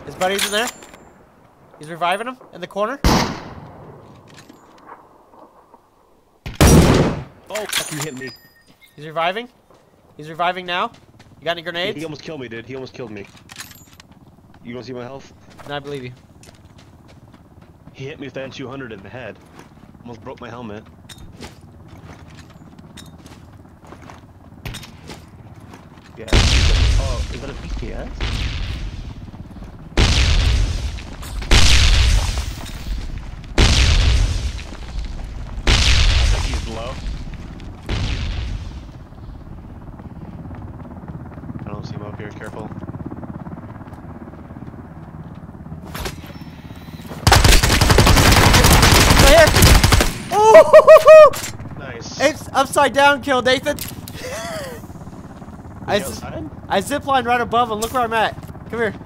His buddy's in there. He's reviving him in the corner. Oh, fuck, you hit me. He's reviving. He's reviving now. You got any grenades? He almost killed me, dude. He almost killed me. You wanna see my health? No, I believe you. He hit me with that 200 in the head. Almost broke my helmet. Yeah. Oh, is that a BTS? I think he's low. I don't see him up here, careful. Right here! Oh! Nice. It's upside down kill, Nathan. I outside? ziplined right above him. Look where I'm at. Come here.